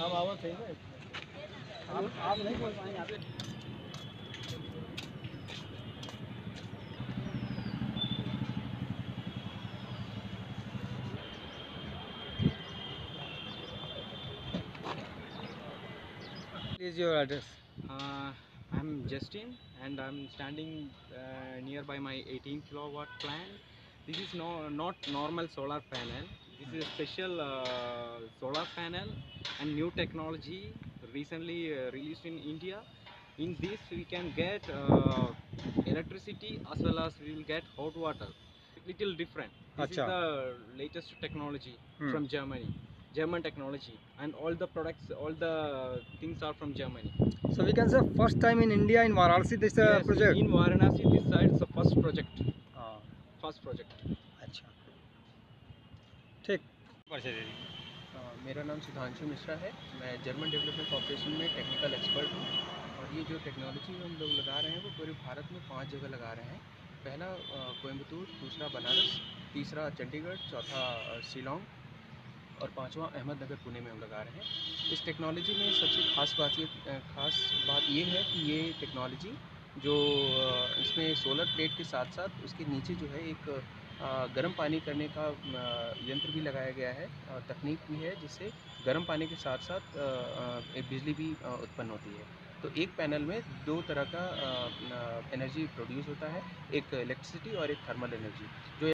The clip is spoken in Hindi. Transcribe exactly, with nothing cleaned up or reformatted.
अब आवाज सही है। आप आप नहीं बोल पाएंगे आप। Is your address? Uh, I'm Justin and I'm standing uh, nearby my eighteen kilowatt plant. This is no not normal solar panel. This is a special uh, solar panel and new technology recently uh, released in India. In this we can get uh, electricity as well as we will get hot water. Little different. This Acha. is the latest technology Hmm. from Germany. German technology and all the products, all the things are from Germany. So we can say first time in India in Varanasi this uh, Yes, project. in Varanasi this side is the first project. हाँ, First project. अच्छा, ठीक। अ, मेरा नाम सुधांशु मिश्रा है। मैं जर्मन डेवलपमेंट कॉर्पोरेशन में टेक्निकल एक्सपर्ट हूँ और ये जो टेक्नोलॉजी हम लोग लगा रहे हैं वो पूरे भारत में पांच जगह लगा रहे हैं। पहला कोयम्बतूर, दूसरा बनारस, तीसरा चंडीगढ़, चौथा अ, शिलांग और पांचवा अहमदनगर पुणे में हम लगा रहे हैं। इस टेक्नोलॉजी में सबसे खास बात ये अ, खास बात ये है कि ये टेक्नोलॉजी जो अ, इसमें सोलर प्लेट के साथ साथ उसके नीचे जो है एक अ, गर्म पानी करने का अ, यंत्र भी लगाया गया है और तकनीक भी है जिससे गर्म पानी के साथ साथ अ, अ, एक बिजली भी अ, उत्पन्न होती है। तो एक पैनल में दो तरह का एनर्जी प्रोड्यूस होता है, एक इलेक्ट्रिसिटी और एक थर्मल एनर्जी। जो